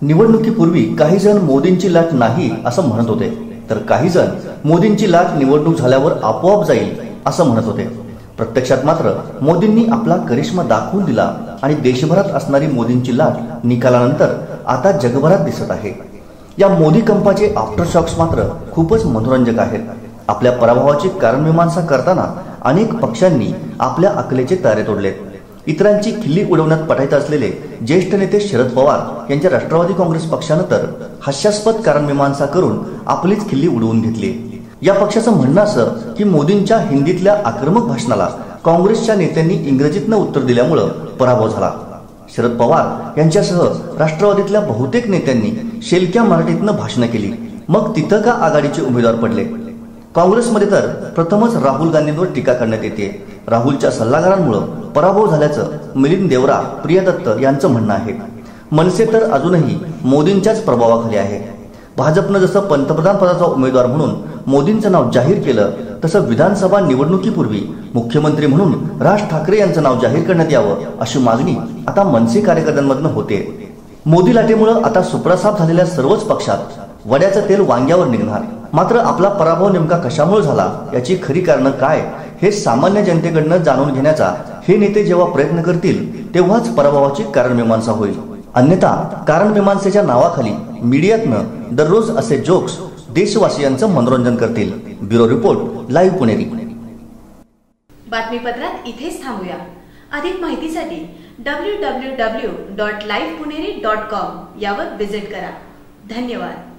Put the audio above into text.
निवडणुकीपूर्वी काही जण मोदींची लाट नाही असं म्हणत होते, तर काही जण मोदींची लाट निवडणूक झाल्यावर आपोआप जाईल असं म्हणत होते। प्रत्यक्षात मात्र मोदींनी आपला करिश्मा दाखवून दिला आणि देशभरात असणारी मोदींची लाट निकालानंतर आता जगभरात दिसत आहे। या मोदी कंपाचे आफ्टर शॉक्स मात्र खूपच मनोरंजक आहेत। आपल्या पराभवाची कारणमीमांसा करताना अनेक पक्षांनी आपल्या अकलेचे तारे तोडलेत। इतरांची खिल्ली उडवण्यात पटाईत असलेले ज्येष्ठ नेते शरद पवार यांच्या राष्ट्रवादी काँग्रेस पक्षानं तर हास्यास्पद कारणमीमांसा करून आपलीच खिल्ली उडवून घेतली। या पक्षाचं म्हणणं असं की मोदींच्या हिंदीतल्या आक्रमक भाषणाला काँग्रेसच्या नेत्यांनी इंग्रजीतनं उत्तर दिल्यामुळं पराभव झाला। शरद पवार यांच्यासह राष्ट्रवादीतल्या बहुतेक नेत्यांनी शेलक्या मराठीतनं भाषणं केली, मग तिथं का आघाडीचे उमेदवार पडले? काँग्रेसमध्ये तर प्रथमच राहुल गांधींवर टीका करण्यात येते। राहुलच्या सल्लागारांमुळे पराभव झाल्याचं मिलिंद देवरा, प्रिया दत्त यांचं म्हणणं आहे। मनसे तर अजूनही मोदींच्याच प्रभावाखाली आहे। भाजपनं जसं पंतप्रधान पदाचा उमेदवार म्हणून मोदींचं नाव जाहीर केलं, तसं विधानसभा निवडणुकीपूर्वी मुख्यमंत्री म्हणून राज ठाकरे यांचं नाव जाहीर करण्यात यावं अशी मागणी आता मनसे कार्यकर्त्यांमधून होते। मोदी लाटेमुळे आता सुप्रसाद झालेल्या सर्वच पक्षात वड्याचं तेल वांग्यावर निघणार। मात्र आपला पराभव नेमका कशामुळे झाला याची खरी कारणं काय हे सामान्य जनतेकडनं जाणून घेण्याचा हे नेते जेव्हा प्रयत्न करतील तेव्हाच पराभवाची कारणमीमांसा होईल। अन्यथा कारणमीमांसेच्या नावाखाली मीडियातनं दररोज असे जोक्स देशवासियांचं मनोरंजन करतील। Bureau report, live Puneri. बातमीपत्रात इथेच थांबूया। अधिक माहितीसाठी www.livepuneri.com यावर विजिट करा। धन्यवाद।